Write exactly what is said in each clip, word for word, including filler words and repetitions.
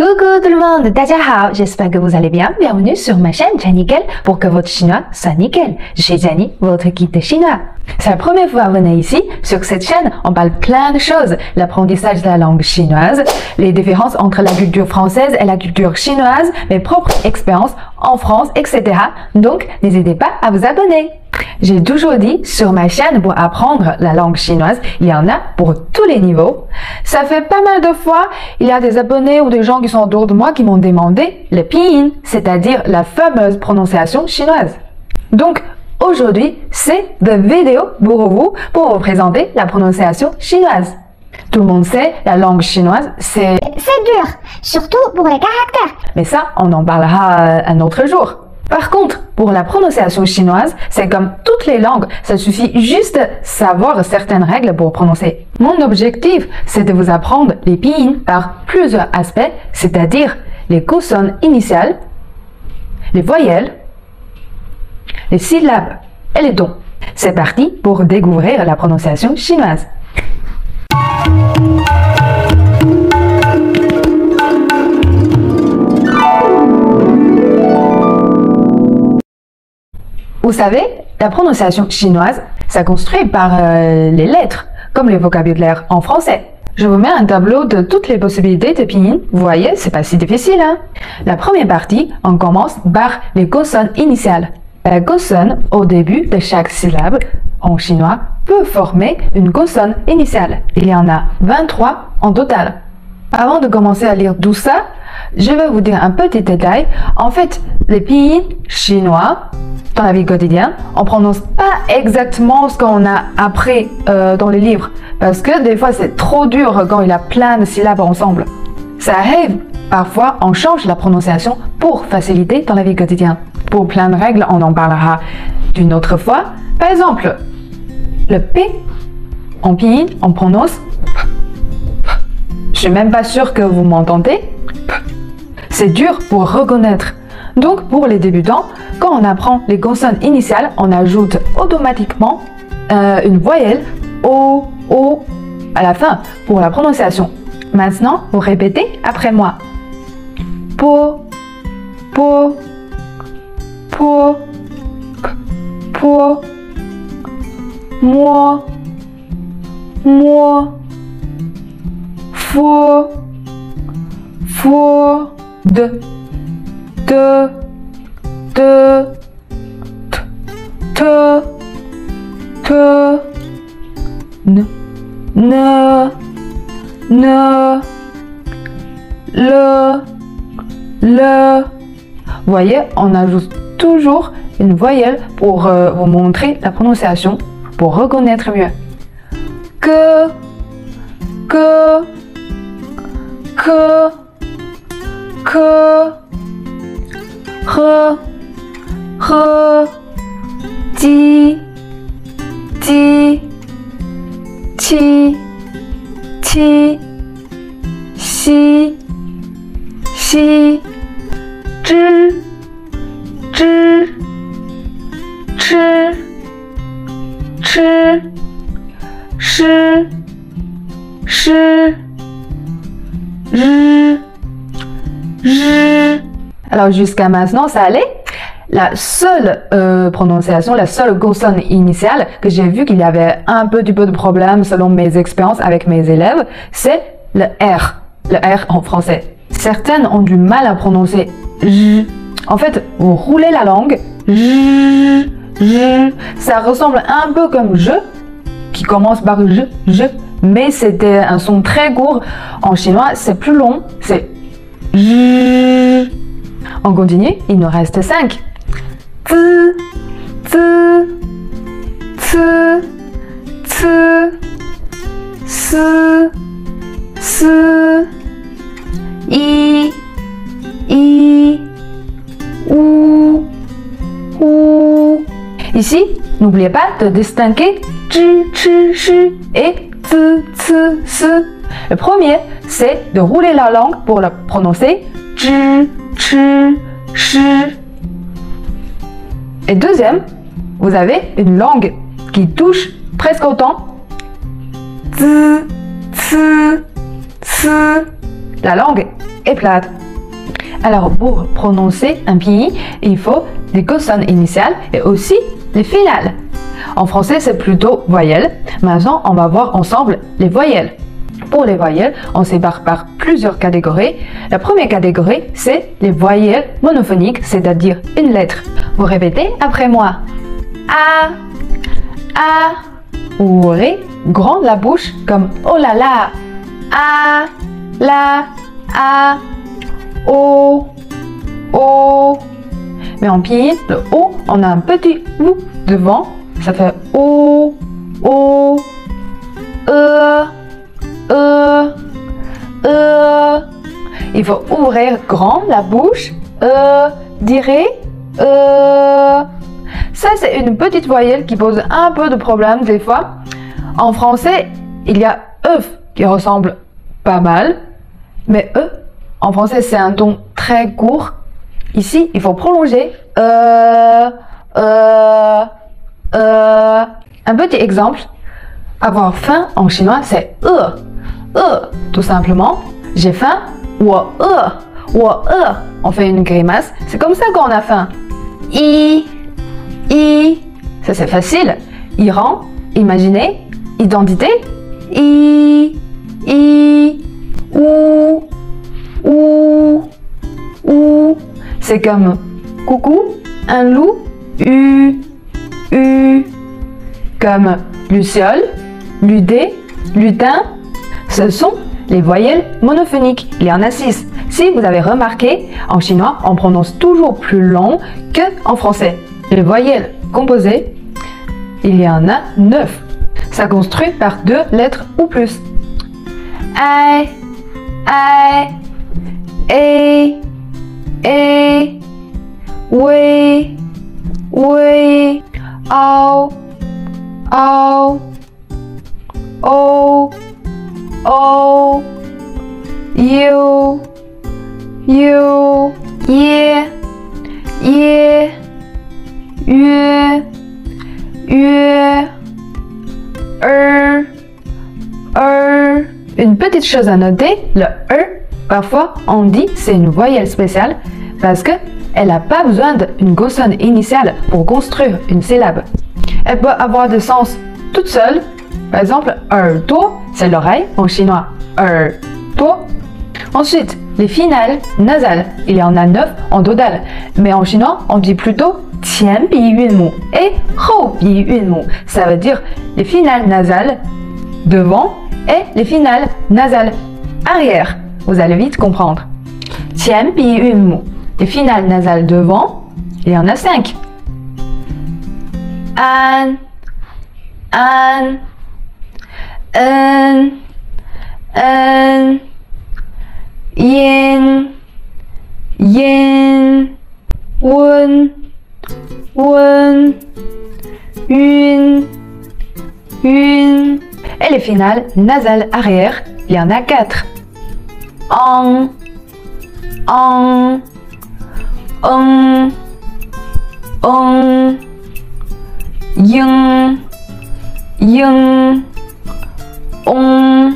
Coucou tout le monde, 大家好, j'espère que vous allez bien. Bienvenue sur ma chaîne Jianikel pour que votre chinois soit nickel. Je suis Jiani, votre guide de chinois. C'est la première fois que vous venez ici. Sur cette chaîne, on parle plein de choses. L'apprentissage de la langue chinoise, les différences entre la culture française et la culture chinoise, mes propres expériences en France, et cetera. Donc, n'hésitez pas à vous abonner. J'ai toujours dit sur ma chaîne pour apprendre la langue chinoise, il y en a pour tous les niveaux. Ça fait pas mal de fois, il y a des abonnés ou des gens qui sont autour de moi qui m'ont demandé le pinyin, c'est-à-dire la fameuse prononciation chinoise. Donc, aujourd'hui, c'est la vidéo pour vous, pour vous présenter la prononciation chinoise. Tout le monde sait, la langue chinoise, c'est... C'est dur, surtout pour les caractères. Mais ça, on en parlera un autre jour. Par contre, pour la prononciation chinoise, c'est comme toutes les langues, ça suffit juste de savoir certaines règles pour prononcer. Mon objectif, c'est de vous apprendre les pinyin par plusieurs aspects, c'est-à-dire les consonnes initiales, les voyelles, les syllabes et les tons. C'est parti pour découvrir la prononciation chinoise. Vous savez, la prononciation chinoise, ça construit par euh, les lettres, comme le vocabulaire en français. Je vous mets un tableau de toutes les possibilités de pinyin. Vous voyez, c'est pas si difficile, hein? La première partie, on commence par les consonnes initiales. La consonne au début de chaque syllabe en chinois peut former une consonne initiale. Il y en a vingt-trois en total. Avant de commencer à lire tout ça, je vais vous dire un petit détail. En fait, les pinyin chinois, dans la vie quotidienne, on prononce pas exactement ce qu'on a appris euh, dans les livres. Parce que des fois, c'est trop dur quand il y a plein de syllabes ensemble. Ça arrive. Parfois, on change la prononciation pour faciliter dans la vie quotidienne. Pour plein de règles, on en parlera d'une autre fois. Par exemple, le P, en pinyin, on prononce P. Je suis même pas sûre que vous m'entendez. C'est dur pour reconnaître. Donc, pour les débutants, quand on apprend les consonnes initiales, on ajoute automatiquement euh, une voyelle O, O à la fin pour la prononciation. Maintenant, vous répétez après moi. Po, po, po, po, moi, moi, fo, fo, de, de, de, te, te, ne, ne, ne, le, le. Vous voyez, on ajoute toujours une voyelle pour euh, vous montrer la prononciation, pour reconnaître mieux. Que, que, que, que, re, re, di, di, ti, ti, si, si, zhi, zhi, chi, chi, shi, shi, ri, ri. Alors jusqu'à maintenant, ça allait? La seule euh, prononciation, la seule consonne initiale que j'ai vu qu'il y avait un petit peu de problème selon mes expériences avec mes élèves, c'est le R, le R en français. Certaines ont du mal à prononcer J. En fait, vous roulez la langue, J, J. Ça ressemble un peu comme je, qui commence par je, je, mais c'était un son très court. En chinois, c'est plus long, c'est J. On continue, il nous reste cinq. T, T, T, T, S, S, I, I, OU, OU. Ici, n'oubliez pas de distinguer Zhi, Chi, Shi et Zi, Ci, Si. Le premier, c'est de rouler la langue pour la prononcer Zhi, Chi, Shi. Et deuxième, vous avez une langue qui touche presque autant. Z, C, C, la langue est plate. Alors, pour prononcer un pinyin, il faut des consonnes initiales et aussi les finales. En français, c'est plutôt voyelles. Maintenant, on va voir ensemble les voyelles. Pour les voyelles, on sépare par plusieurs catégories. La première catégorie, c'est les voyelles monophoniques, c'est-à-dire une lettre. Vous répétez après moi. A, A. Vous ouvrez grand la bouche comme oh là là. A, la, A, O, O. Mais en pinyin, le O, on a un petit ou devant. Ça fait O, O, E, E, E. Il faut ouvrir grand la bouche. E, dirait, E. Ça, c'est une petite voyelle qui pose un peu de problème des fois. En français, il y a E qui ressemble pas mal. Mais E, en français, c'est un ton très court. Ici, il faut prolonger. E, E, E. Un petit exemple. Avoir faim en chinois, c'est E. E. Tout simplement, j'ai faim. Wo e. Wo e. On fait une grimace. C'est comme ça qu'on a faim. I. I. Ça, c'est facile. Iran. Imaginez. Identité. I. I. Ou. Ou. Ou. C'est comme coucou, un loup. U. U. Comme luciole, ludé, lutin. Ce sont les voyelles monophoniques. Il y en a six. Si vous avez remarqué, en chinois, on prononce toujours plus long qu'en français. Les voyelles composées, il y en a neuf. Ça construit par deux lettres ou plus. I, I, A, A, we, we, ao, ao, o, o, you, you, ye, ye, yue, yue, er, er. Une petite chose à noter, le er, parfois on dit c'est une voyelle spéciale parce que elle n'a pas besoin d'une consonne initiale pour construire une syllabe. Elle peut avoir des sens toute seule. Par exemple, er to, c'est l'oreille en chinois. Er to. Ensuite, les finales nasales. Il y en a neuf en total. Mais en chinois, on dit plutôt tian bi yun mu et hou bi yun mu. Ça veut dire les finales nasales devant et les finales nasales arrière. Vous allez vite comprendre. Tian bi yun mu. Les finales nasales devant, il y en a cinq. An, an, en, en, yin, yin, wen, wen, yun, yun. Et les finales nasales arrière, il y en a quatre. En, en, on, on, yung, yung, on,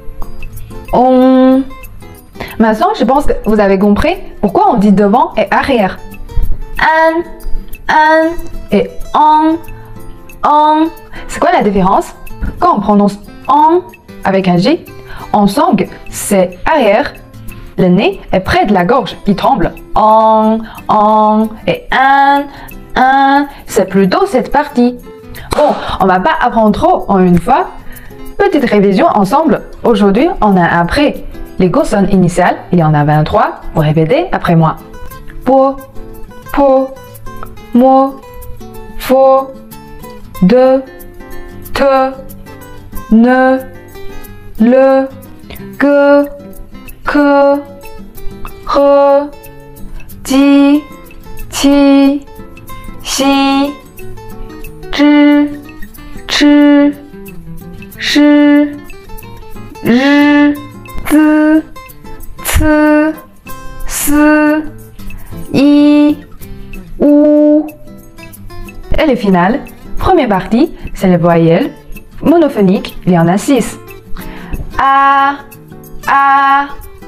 on. Maintenant, je pense que vous avez compris pourquoi on dit devant et arrière. An, an et en, en. C'est quoi la différence? Quand on prononce en avec un G, en song, c'est arrière. Le nez est près de la gorge qui tremble. En, en et un, un, c'est plutôt cette partie. Bon, on va pas apprendre trop en une fois. Petite révision ensemble. Aujourd'hui, on a appris les consonnes initiales. Il y en a vingt-trois. Vous répétez après moi. Po, po, mo, fo, de, te, ne, le, que, que, re, di, ti, xi, zhi, chi, shi, ri, zi, ci, si, i, ou. Et les finales. Première partie, c'est les voyelles monophoniques. Il y en a six. A, a,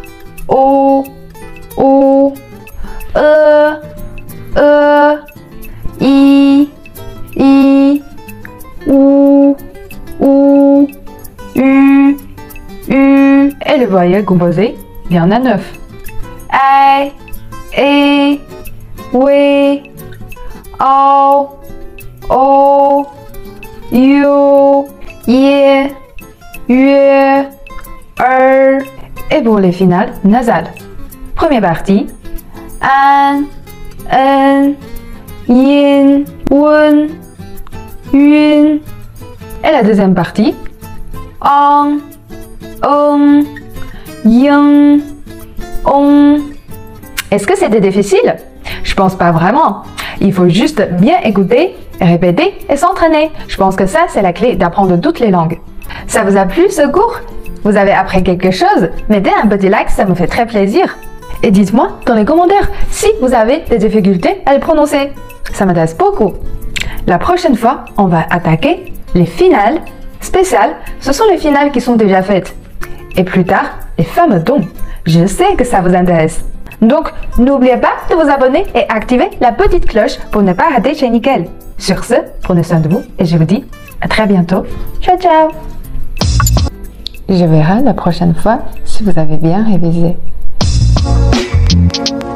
O, O, E, E, I, I, OU, OU, U, U. Et le voyelle composé, il y en a neuf. I, E, W, O, O, U, Y, U, R. Et pour les finales nasales. Première partie. An, En, Yin, Wun, Yun. Et la deuxième partie. On, On, Yung, On. Est-ce que c'était difficile? Je pense pas vraiment. Il faut juste bien écouter, répéter et s'entraîner. Je pense que ça, c'est la clé d'apprendre toutes les langues. Ça vous a plu ce cours? Vous avez appris quelque chose? Mettez un petit like, ça me fait très plaisir. Et dites-moi dans les commentaires si vous avez des difficultés à le prononcer. Ça m'intéresse beaucoup. La prochaine fois, on va attaquer les finales spéciales. Ce sont les finales qui sont déjà faites. Et plus tard, les fameux dons. Je sais que ça vous intéresse. Donc, n'oubliez pas de vous abonner et activer la petite cloche pour ne pas rater chez Nickel. Sur ce, prenez soin de vous et je vous dis à très bientôt. Ciao, ciao! Je verrai la prochaine fois si vous avez bien révisé.